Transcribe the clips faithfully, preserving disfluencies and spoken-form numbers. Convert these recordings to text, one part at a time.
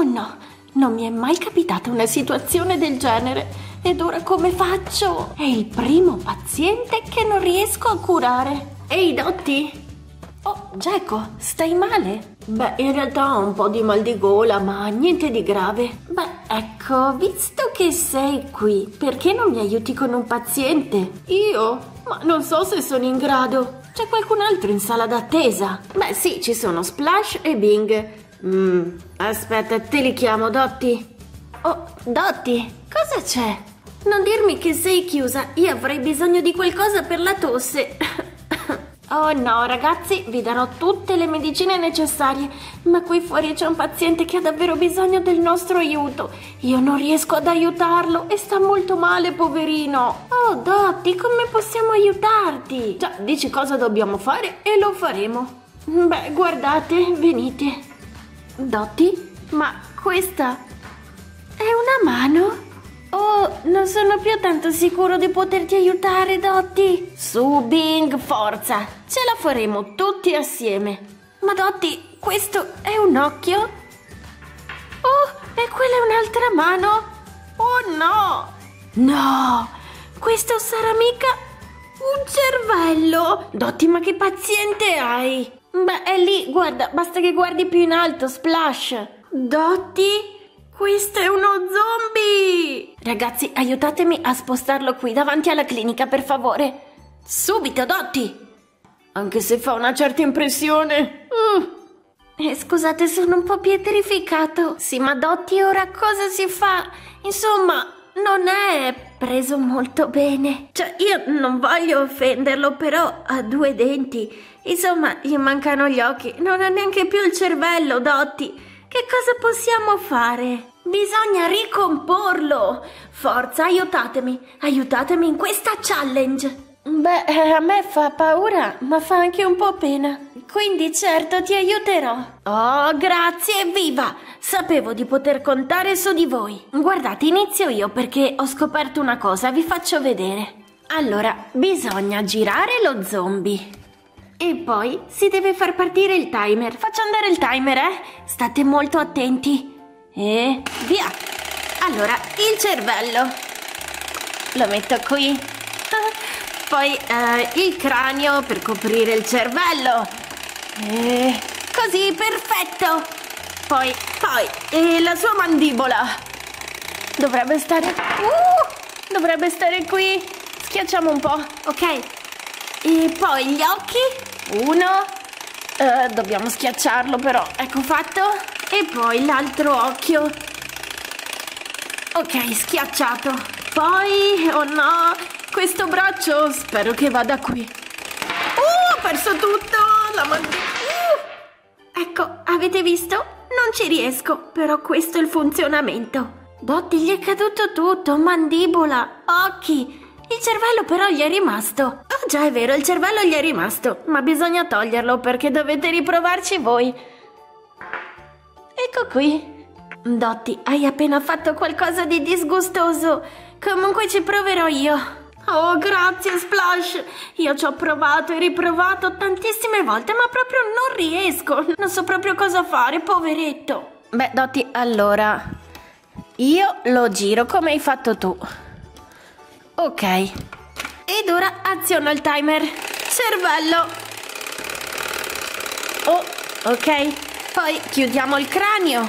Oh no, non mi è mai capitata una situazione del genere. Ed ora come faccio? È il primo paziente che non riesco a curare. Ehi, Dottie? Oh, Geco, stai male? Beh, in realtà ho un po' di mal di gola, ma niente di grave. Beh, ecco, visto che sei qui, perché non mi aiuti con un paziente? Io? Ma non so se sono in grado. C'è qualcun altro in sala d'attesa? Beh, sì, ci sono Splash e Bing. Mm, aspetta, te li chiamo, Dottie. Oh, Dottie, cosa c'è? Non dirmi che sei chiusa, io avrei bisogno di qualcosa per la tosse. Oh no, ragazzi, vi darò tutte le medicine necessarie, ma qui fuori c'è un paziente che ha davvero bisogno del nostro aiuto. Io non riesco ad aiutarlo e sta molto male, poverino. Oh, Dottie, come possiamo aiutarti? Già, dici cosa dobbiamo fare e lo faremo. Beh, guardate, venite. Dottie, ma questa è una mano? Oh, non sono più tanto sicuro di poterti aiutare, Dottie. Su, Bing, forza. Ce la faremo tutti assieme. Ma Dottie, questo è un occhio? Oh, e quella è un'altra mano? Oh no! No, questo sarà mica un cervello. Dottie, ma che paziente hai? Beh, è lì, guarda, basta che guardi più in alto, Splash. Dottie? Questo è uno zombie! Ragazzi, aiutatemi a spostarlo qui davanti alla clinica, per favore. Subito, Dottie! Anche se fa una certa impressione. Uh. Eh, scusate, sono un po' pietrificato. Sì, ma Dottie, ora cosa si fa? Insomma, non è preso molto bene. Cioè, io non voglio offenderlo, però ha due denti. Insomma, gli mancano gli occhi. Non ha neanche più il cervello, Dottie. Che cosa possiamo fare? Bisogna ricomporlo! Forza, aiutatemi! Aiutatemi in questa challenge! Beh, a me fa paura, ma fa anche un po' pena. Quindi certo ti aiuterò. Oh, grazie, evviva! Sapevo di poter contare su di voi. Guardate, inizio io perché ho scoperto una cosa, vi faccio vedere. Allora, bisogna girare lo zombie. E poi si deve far partire il timer. Faccio andare il timer, eh? State molto attenti. E via. Allora, il cervello lo metto qui. Poi eh, il cranio per coprire il cervello. E così, perfetto. Poi, poi, e la sua mandibola. Dovrebbe stare... Uh, dovrebbe stare qui. Schiacciamo un po', ok? E poi gli occhi. Uno, uh, dobbiamo schiacciarlo però, ecco fatto. E poi l'altro occhio. Ok, schiacciato. Poi, oh no, questo braccio spero che vada qui. Uh, ho perso tutto, la mandibola. Uh. Ecco, avete visto? Non ci riesco, però questo è il funzionamento. Dottie, gli è caduto tutto, mandibola, occhi. Il cervello però gli è rimasto. Oh già, è vero, il cervello gli è rimasto. Ma bisogna toglierlo perché dovete riprovarci voi. Ecco qui. Dottie, hai appena fatto qualcosa di disgustoso. Comunque ci proverò io. Oh, grazie, Splash. Io ci ho provato e riprovato tantissime volte, ma proprio non riesco. Non so proprio cosa fare, poveretto. Beh, Dottie, allora io lo giro come hai fatto tu. Ok, ed ora aziono il timer. Cervello. Oh, ok. Poi chiudiamo il cranio.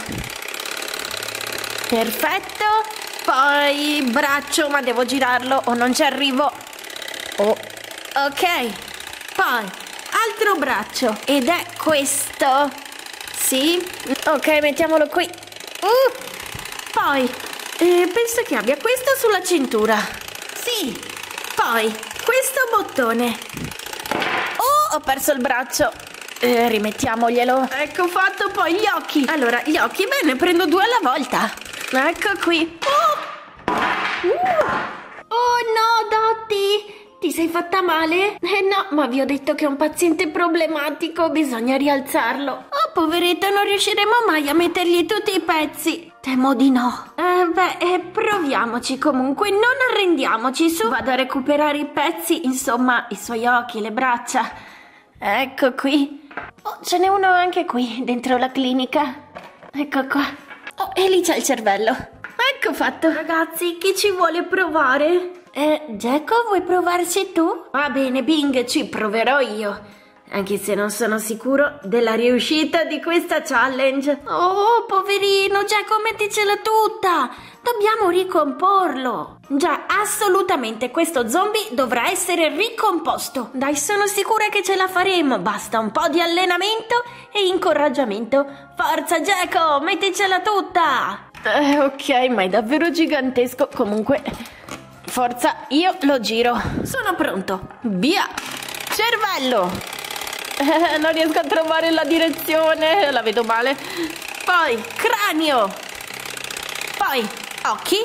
Perfetto. Poi braccio, ma devo girarlo o non ci arrivo. Oh, ok. Poi altro braccio. Ed è questo. Sì. Ok, mettiamolo qui. Uh. Poi eh, penso che abbia questo sulla cintura. Sì, poi questo bottone. Oh, ho perso il braccio. Eh, rimettiamoglielo. Ecco fatto, poi gli occhi. Allora, gli occhi, bene, prendo due alla volta. Ecco qui. Oh, uh. Oh no, Dottie, ti sei fatta male? Eh no, ma vi ho detto che è un paziente problematico, bisogna rialzarlo. Oh, poveretto, non riusciremo mai a mettergli tutti i pezzi. Temo di no. Eh, beh, eh, proviamoci comunque, non arrendiamoci, su. Vado a recuperare i pezzi, insomma, i suoi occhi, le braccia. Ecco qui. Oh, ce n'è uno anche qui, dentro la clinica. Ecco qua. Oh, Oh, e lì c'è il cervello. Ecco fatto. Ragazzi, chi ci vuole provare? Eh, Geco, vuoi provarci tu? Va bene, Bing, ci proverò io. Anche se non sono sicuro della riuscita di questa challenge. Oh, poverino, Geco, metticela tutta. Dobbiamo ricomporlo. Già, assolutamente, questo zombie dovrà essere ricomposto. Dai, sono sicura che ce la faremo. Basta un po' di allenamento e incoraggiamento. Forza, Geco, metticela tutta. Eh, ok, ma è davvero gigantesco. Comunque, forza, io lo giro. Sono pronto. Via. Cervello. Eh, non riesco a trovare la direzione, la vedo male. Poi cranio. Poi occhi.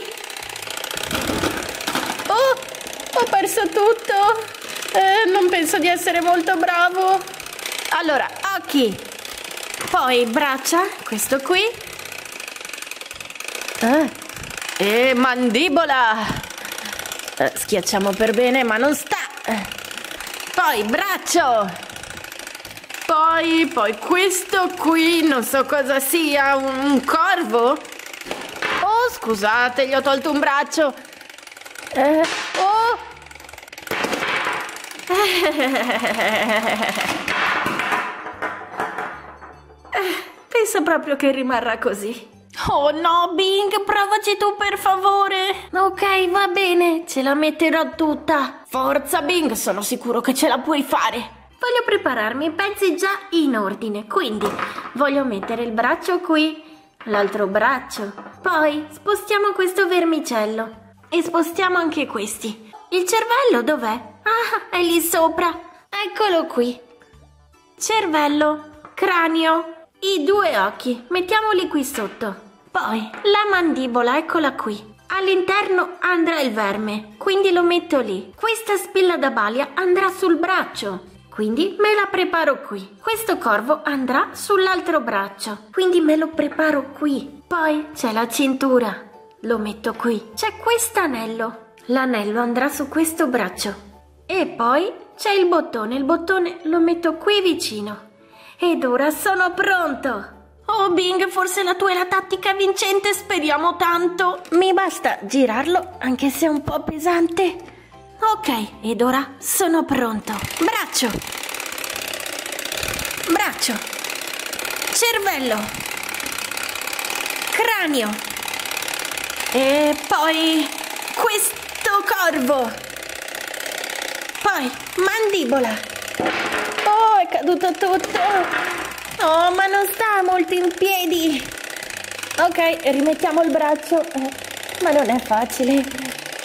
Oh, ho perso tutto. Eh, non penso di essere molto bravo. Allora, occhi. Poi braccia, questo qui. Eh, e mandibola. Eh, schiacciamo per bene, ma non sta. Poi braccio. Poi, poi questo qui, non so cosa sia, un, un corvo? Oh, scusate, gli ho tolto un braccio. Eh, oh! Penso proprio che rimarrà così. Oh no, Bing, provaci tu per favore. Ok, va bene, ce la metterò tutta. Forza, Bing, sono sicuro che ce la puoi fare. Voglio prepararmi i pezzi già in ordine, quindi voglio mettere il braccio qui, l'altro braccio, poi spostiamo questo vermicello e spostiamo anche questi. Il cervello dov'è? Ah, è lì sopra, eccolo qui. Cervello, cranio, i due occhi, mettiamoli qui sotto. Poi la mandibola, eccola qui. All'interno andrà il verme, quindi lo metto lì. Questa spilla da balia andrà sul braccio. Quindi me la preparo qui. Questo corvo andrà sull'altro braccio. Quindi me lo preparo qui. Poi c'è la cintura. Lo metto qui. C'è quest'anello. L'anello andrà su questo braccio. E poi c'è il bottone. Il bottone lo metto qui vicino. Ed ora sono pronto. Oh Bing, forse la tua è la tattica vincente. Speriamo tanto. Mi basta girarlo, anche se è un po' pesante. Ok, ed ora sono pronto. Braccio. Braccio. Cervello. Cranio. E poi questo corvo. Poi mandibola. Oh, è caduto tutto. Oh, ma non sta molto in piedi. Ok, rimettiamo il braccio. Eh, ma non è facile.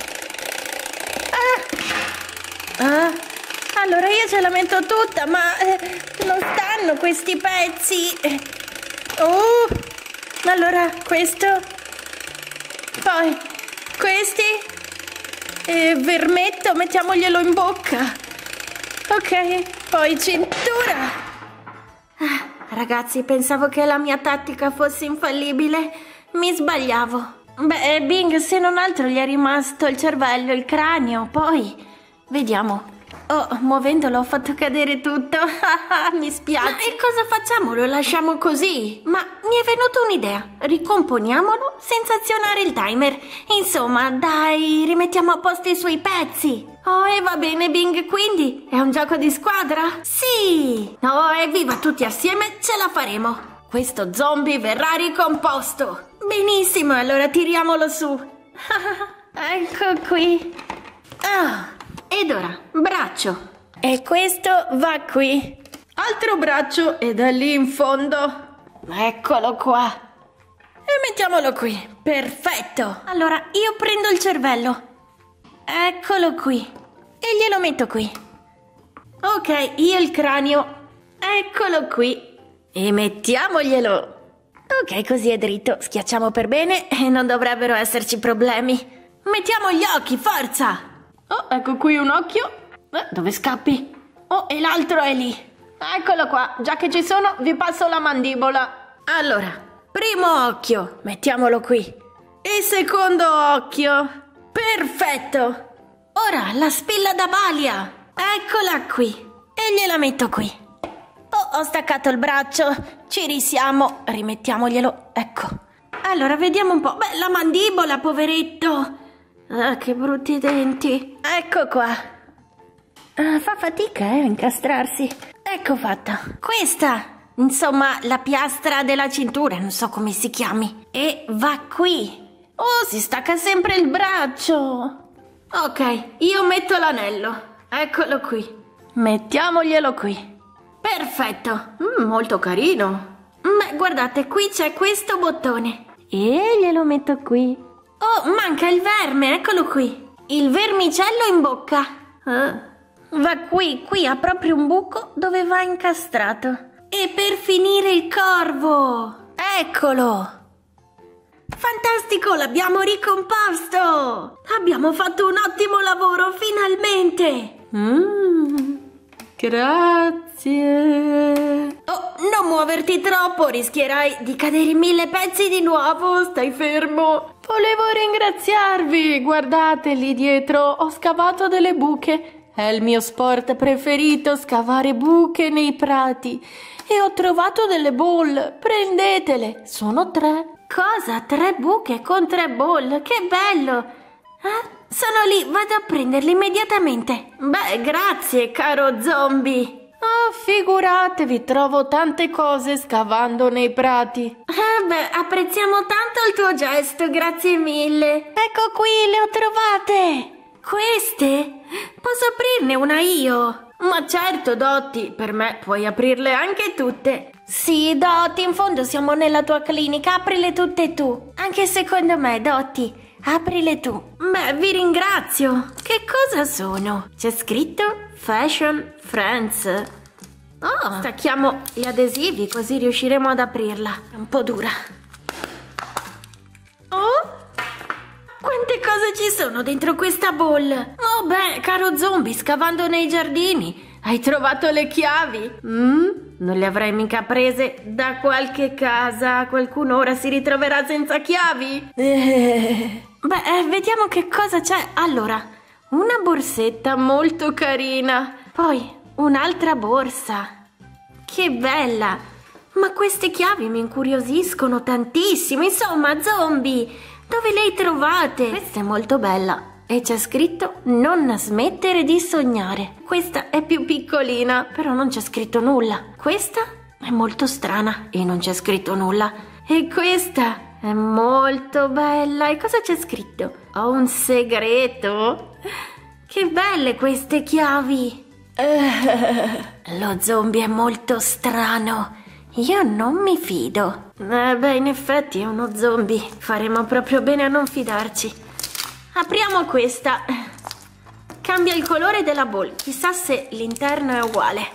Ah, allora io ce la metto tutta, ma eh, non stanno questi pezzi. Oh, allora questo, poi questi, e vermetto, mettiamoglielo in bocca. Ok, poi cintura. Ah, ragazzi, pensavo che la mia tattica fosse infallibile, mi sbagliavo. Beh, Bing, se non altro gli è rimasto il cervello, il cranio, poi... Vediamo. Oh, muovendolo ho fatto cadere tutto. Mi spiace. Ma e cosa facciamo? Lo lasciamo così? Ma mi è venuta un'idea. Ricomponiamolo senza azionare il timer. Insomma, dai, rimettiamo a posto i suoi pezzi. Oh, e va bene, Bing, quindi? È un gioco di squadra? Sì! Oh, evviva, tutti assieme ce la faremo. Questo zombie verrà ricomposto. Benissimo, allora tiriamolo su. Ecco qui. Ah... Ed ora, braccio. E questo va qui. Altro braccio ed è lì in fondo. Eccolo qua. E mettiamolo qui. Perfetto. Allora, io prendo il cervello. Eccolo qui. E glielo metto qui. Ok, io il cranio. Eccolo qui. E mettiamoglielo. Ok, così è dritto. Schiacciamo per bene e non dovrebbero esserci problemi. Mettiamo gli occhi, forza. Oh, ecco qui un occhio. Eh, dove scappi? Oh, e l'altro è lì. Eccolo qua. Già che ci sono, vi passo la mandibola. Allora, primo occhio. Mettiamolo qui. E secondo occhio. Perfetto. Ora, la spilla da balia. Eccola qui. E gliela metto qui. Oh, ho staccato il braccio. Ci risiamo. Rimettiamoglielo. Ecco. allora vediamo un po'. Beh, la mandibola, poveretto. Ah, che brutti denti. Ecco qua. Ah, fa fatica, eh, a incastrarsi. Ecco fatta. Questa, insomma, la piastra della cintura, non so come si chiami. E va qui. Oh, si stacca sempre il braccio. Ok, io metto l'anello. Eccolo qui. Mettiamoglielo qui. Perfetto. Mm, molto carino. Beh, guardate, qui c'è questo bottone. E glielo metto qui. Oh, manca il verme, eccolo qui. Il vermicello in bocca. Ah. Va qui, qui ha proprio un buco dove va incastrato. E per finire il corvo. Eccolo. Fantastico, l'abbiamo ricomposto. Abbiamo fatto un ottimo lavoro, finalmente. Mm, grazie. Oh, non muoverti troppo, rischierai di cadere in mille pezzi di nuovo. Stai fermo. Volevo ringraziarvi. Guardate lì dietro, ho scavato delle buche. È il mio sport preferito, scavare buche nei prati. E ho trovato delle ball. Prendetele, sono tre. Cosa? Tre buche con tre ball? Che bello! Eh? Sono lì, vado a prenderli immediatamente. Beh, grazie, caro zombie. Oh, figuratevi, trovo tante cose scavando nei prati. Eh beh, apprezziamo tanto il tuo gesto, grazie mille. Ecco qui, le ho trovate. Queste? Posso aprirne una io? Ma certo, Dottie, per me puoi aprirle anche tutte. Sì, Dottie, in fondo siamo nella tua clinica, aprile tutte tu. Anche secondo me, Dottie, aprile tu. Beh, vi ringrazio. Che cosa sono? C'è scritto Fashion Friends. Oh, stacchiamo gli adesivi così riusciremo ad aprirla. È un po' dura. Oh, quante cose ci sono dentro questa ball? Oh beh, caro zombie, scavando nei giardini, hai trovato le chiavi? Mm? Non le avrai mica prese da qualche casa? Qualcuno ora si ritroverà senza chiavi? Eh. Beh, eh, vediamo che cosa c'è. Allora, una borsetta molto carina. Poi un'altra borsa. Che bella! Ma queste chiavi mi incuriosiscono tantissimo. Insomma, zombie, dove le hai trovate? Questa è molto bella. E c'è scritto non smettere di sognare. Questa è più piccolina, però non c'è scritto nulla. Questa è molto strana e non c'è scritto nulla. E questa è molto bella. E cosa c'è scritto? Ho un segreto? Che belle queste chiavi. Uh, lo zombie è molto strano. Io non mi fido. Eh beh, in effetti è uno zombie. Faremo proprio bene a non fidarci. Apriamo questa. Cambia il colore della ball. Chissà se l'interno è uguale.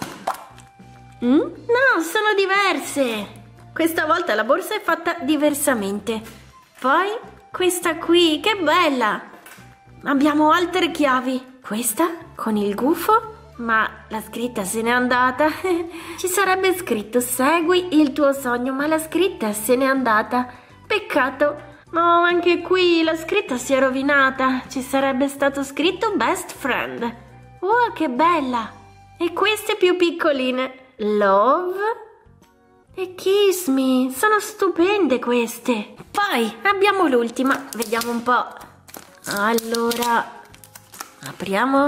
Mm? No, sono diverse. Questa volta la borsa è fatta diversamente. Poi questa qui, che bella. Abbiamo altre chiavi. Questa con il gufo, ma la scritta se n'è andata. Ci sarebbe scritto segui il tuo sogno, ma la scritta se n'è andata. Peccato. No, anche qui la scritta si è rovinata. Ci sarebbe stato scritto best friend. Oh, che bella. E queste più piccoline. Love e kiss me. Sono stupende queste. Poi abbiamo l'ultima. Vediamo un po'. Allora, apriamo.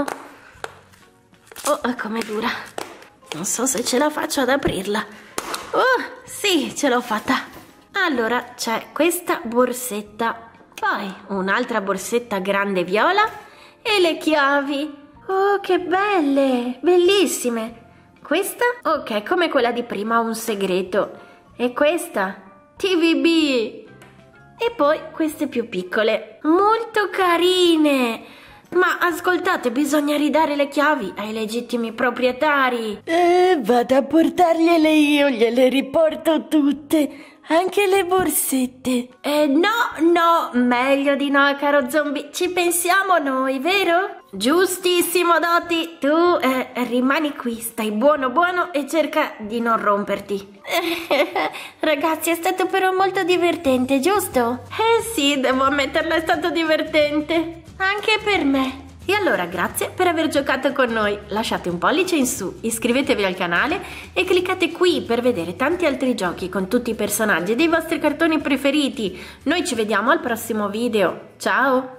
Oh, com'è dura. Non so se ce la faccio ad aprirla. Oh, sì, ce l'ho fatta. Allora c'è questa borsetta, poi un'altra borsetta grande viola e le chiavi. Oh, che belle, bellissime. Questa, ok, come quella di prima, ha un segreto. E questa, T V B. E poi queste più piccole, molto carine. Ma ascoltate, bisogna ridare le chiavi ai legittimi proprietari. Eh, vado a portargliele io, gliele riporto tutte. Anche le borsette. Eh no, no, meglio di no, caro zombie. Ci pensiamo noi, vero? Giustissimo, Dottie. Tu eh, rimani qui, stai buono buono e cerca di non romperti. Ragazzi, è stato però molto divertente, giusto? Eh sì, devo ammetterlo, è stato divertente. Anche per me. E allora grazie per aver giocato con noi, lasciate un pollice in su, iscrivetevi al canale e cliccate qui per vedere tanti altri giochi con tutti i personaggi dei vostri cartoni preferiti. Noi ci vediamo al prossimo video, ciao!